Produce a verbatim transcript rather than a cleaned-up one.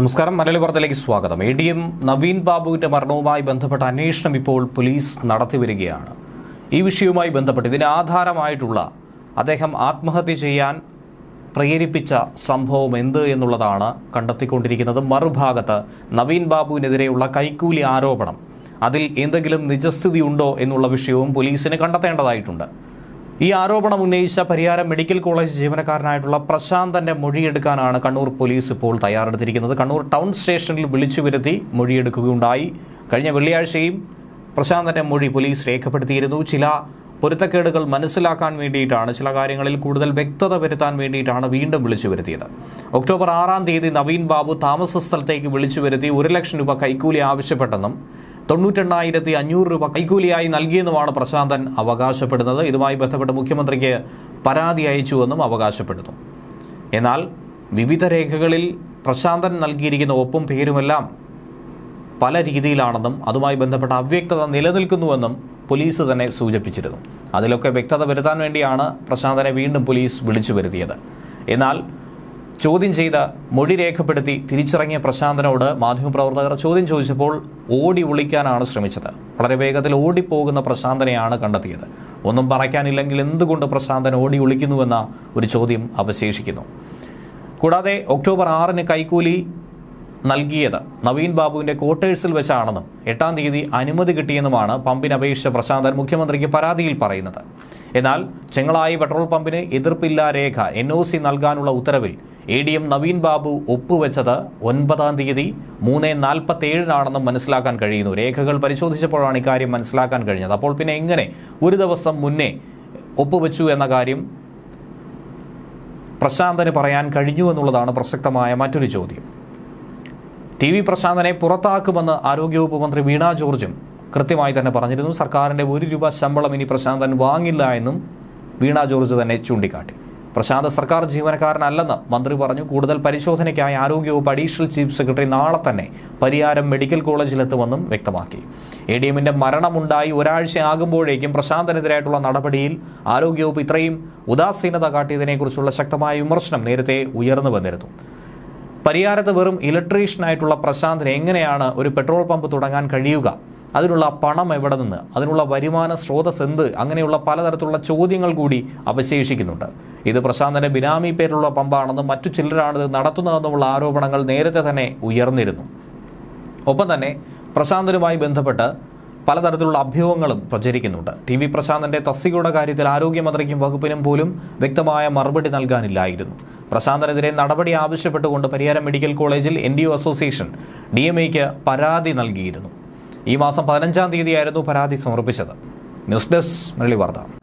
നമസ്കാരം. മലയാളി വാർത്തയിലേക്ക് സ്വാഗതം. എ ഡി എം നവീൻ ബാബുവിന്റെ മരണവുമായി ബന്ധപ്പെട്ട അന്വേഷണം ഇപ്പോൾ പോലീസ് നടത്തിവരികയാണ്. ഈ വിഷയവുമായി ബന്ധപ്പെട്ട് ഇതിന് ആധാരമായിട്ടുള്ള അദ്ദേഹം ആത്മഹത്യ ചെയ്യാൻ പ്രേരിപ്പിച്ച സംഭവം എന്ത് എന്നുള്ളതാണ് കണ്ടെത്തിക്കൊണ്ടിരിക്കുന്നത്. മറുഭാഗത്ത് നവീൻ ബാബുവിനെതിരെയുള്ള കൈക്കൂലി ആരോപണം, അതിൽ എന്തെങ്കിലും നിജസ്ഥിതി ഉണ്ടോ എന്നുള്ള വിഷയവും പോലീസിന് കണ്ടെത്തേണ്ടതായിട്ടുണ്ട്. ഈ ആരോപണം ഉന്നയിച്ച പരിയാരം മെഡിക്കൽ കോളേജ് ജീവനക്കാരനായിട്ടുള്ള പ്രശാന്തന്റെ മൊഴിയെടുക്കാനാണ് കണ്ണൂർ പോലീസ് ഇപ്പോൾ തയ്യാറെടുത്തിരിക്കുന്നത്. കണ്ണൂർ ടൗൺ സ്റ്റേഷനിൽ വിളിച്ചു വരുത്തി മൊഴിയെടുക്കുകയുണ്ടായി. കഴിഞ്ഞ വെള്ളിയാഴ്ചയും പ്രശാന്തന്റെ മൊഴി പോലീസ് രേഖപ്പെടുത്തിയിരുന്നു. ചില പൊരുത്തക്കേടുകൾ മനസ്സിലാക്കാൻ വേണ്ടിയിട്ടാണ്, ചില കാര്യങ്ങളിൽ കൂടുതൽ വ്യക്തത വരുത്താൻ വേണ്ടിയിട്ടാണ് വീണ്ടും വിളിച്ചു വരുത്തിയത്. ഒക്ടോബർ ആറാം തീയതി നവീൻ ബാബു താമസ സ്ഥലത്തേക്ക് വിളിച്ചു വരുത്തി ഒരു ലക്ഷം രൂപ കൈക്കൂലി ആവശ്യപ്പെട്ടെന്നും തൊണ്ണൂറ്റെണ്ണായിരത്തി അഞ്ഞൂറ് രൂപ കൈക്കൂലിയായി നൽകിയെന്നുമാണ് പ്രശാന്തൻ അവകാശപ്പെടുന്നത്. ഇതുമായി ബന്ധപ്പെട്ട് മുഖ്യമന്ത്രിക്ക് പരാതി അയച്ചുവെന്നും അവകാശപ്പെടുന്നു. എന്നാൽ വിവിധ രേഖകളിൽ പ്രശാന്തൻ നൽകിയിരിക്കുന്ന ഒപ്പും പേരുമെല്ലാം പല രീതിയിലാണെന്നും അതുമായി ബന്ധപ്പെട്ട അവ്യക്തത നിലനിൽക്കുന്നുവെന്നും പോലീസ് തന്നെ സൂചിപ്പിച്ചിരുന്നു. അതിലൊക്കെ വ്യക്തത വരുത്താൻ വേണ്ടിയാണ് പ്രശാന്തനെ വീണ്ടും പോലീസ് വിളിച്ചു വരുത്തിയത്. എന്നാൽ ചോദ്യം ചെയ്ത് മൊഴി രേഖപ്പെടുത്തി തിരിച്ചിറങ്ങിയ പ്രശാന്തനോട് മാധ്യമപ്രവർത്തകർ ചോദ്യം ചോദിച്ചപ്പോൾ ഓടി ഒളിക്കാനാണ് ശ്രമിച്ചത്. വളരെ വേഗത്തിൽ ഓടിപ്പോകുന്ന പ്രശാന്തനെയാണ് കണ്ടെത്തിയത്. ഒന്നും പറയ്ക്കാനില്ലെങ്കിൽ എന്തുകൊണ്ട് പ്രശാന്തൻ ഓടി ഒളിക്കുന്നുവെന്ന ഒരു ചോദ്യം അവശേഷിക്കുന്നു. കൂടാതെ ഒക്ടോബർ ആറിന് കൈക്കൂലി നൽകിയത് നവീൻ ബാബുവിന്റെ ക്വാർട്ടേഴ്സിൽ വെച്ചാണെന്നും എട്ടാം തീയതി അനുമതി കിട്ടിയെന്നുമാണ് പമ്പിന് അപേക്ഷിച്ച പ്രശാന്തൻ മുഖ്യമന്ത്രിക്ക് പരാതിയിൽ പറയുന്നത്. എന്നാൽ ചെങ്ങളായി പെട്രോൾ പമ്പിന് എതിർപ്പില്ലാ രേഖ എൻ ഒ സി നൽകാനുള്ള ഉത്തരവിൽ A D M Naveen Babu ഒപ്പുവെച്ചത് ഒൻപതാം തീയതി മൂന്ന് നാൽപ്പത്തി ഏഴിനാണെന്നും മനസ്സിലാക്കാൻ കഴിയുന്നു. രേഖകൾ പരിശോധിച്ചപ്പോഴാണ് ഇക്കാര്യം മനസ്സിലാക്കാൻ കഴിഞ്ഞത്. അപ്പോൾ പിന്നെ എങ്ങനെ ഒരു ദിവസം മുന്നേ ഒപ്പുവെച്ചു എന്ന കാര്യം പ്രശാന്തന് പറയാൻ കഴിഞ്ഞു എന്നുള്ളതാണ് പ്രസക്തമായ മറ്റൊരു ചോദ്യം. ടി വി പ്രശാന്തനെ പുറത്താക്കുമെന്ന് ആരോഗ്യവകുപ്പ് മന്ത്രി വീണ ജോർജും കൃത്യമായി തന്നെ പറഞ്ഞിരുന്നു. സർക്കാരിന്റെ ഒരു രൂപ ശമ്പളം ഇനി പ്രശാന്തൻ വാങ്ങില്ല എന്നും വീണ ജോർജ് തന്നെ ചൂണ്ടിക്കാട്ടി. പ്രശാന്ത് സർക്കാർ ജീവനക്കാരനല്ലെന്ന് മന്ത്രി പറഞ്ഞു. കൂടുതൽ പരിശോധനയ്ക്കായി ആരോഗ്യവകുപ്പ് അഡീഷണൽ ചീഫ് സെക്രട്ടറി നാളെ തന്നെ പരിയാരം മെഡിക്കൽ കോളേജിലെത്തുമെന്നും വ്യക്തമാക്കി. എ ഡി എമ്മിന്റെ മരണമുണ്ടായി ഒരാഴ്ചയാകുമ്പോഴേക്കും പ്രശാന്തനെതിരായിട്ടുള്ള നടപടിയിൽ ആരോഗ്യവകുപ്പ് ഇത്രയും ഉദാസീനത കാട്ടിയതിനെക്കുറിച്ചുള്ള ശക്തമായ വിമർശനം നേരത്തെ ഉയർന്നു വന്നിരുന്നു. പരിയാരത്ത് വെറും ഇലക്ട്രീഷ്യനായിട്ടുള്ള പ്രശാന്തിന് എങ്ങനെയാണ് ഒരു പെട്രോൾ പമ്പ് തുടങ്ങാൻ കഴിയുക? അതിനുള്ള പണം എവിടെ നിന്ന്? അതിനുള്ള വരുമാന സ്രോതസ് എന്ത്? അങ്ങനെയുള്ള പലതരത്തിലുള്ള ചോദ്യങ്ങൾ കൂടി അവശേഷിക്കുന്നുണ്ട്. ഇത് പ്രശാന്തന്റെ ബിനാമി പേരിലുള്ള പമ്പാണെന്നും മറ്റു ചിലരാണിത് നടത്തുന്നതെന്നുമുള്ള ആരോപണങ്ങൾ നേരത്തെ തന്നെ ഉയർന്നിരുന്നു. ഒപ്പം തന്നെ പ്രശാന്തനുമായി ബന്ധപ്പെട്ട് പലതരത്തിലുള്ള അഭ്യൂഹങ്ങളും പ്രചരിക്കുന്നുണ്ട്. ടി വി പ്രശാന്തന്റെ തസ്തികയുടെ കാര്യത്തിൽ ആരോഗ്യമന്ത്രിക്കും വകുപ്പിനും പോലും വ്യക്തമായ മറുപടി നൽകാനില്ലായിരുന്നു. പ്രശാന്തനെതിരെ നടപടി ആവശ്യപ്പെട്ടുകൊണ്ട് പരിയാരം മെഡിക്കൽ കോളേജിൽ N D O association D M എക്ക് പരാതി നൽകിയിരുന്നു. ഈ മാസം പതിനഞ്ചാം തീയതിയായിരുന്നു പരാതി സമർപ്പിച്ചത്. ന്യൂസ് ഡെസ്ക് മലയാളി വാർത്ത.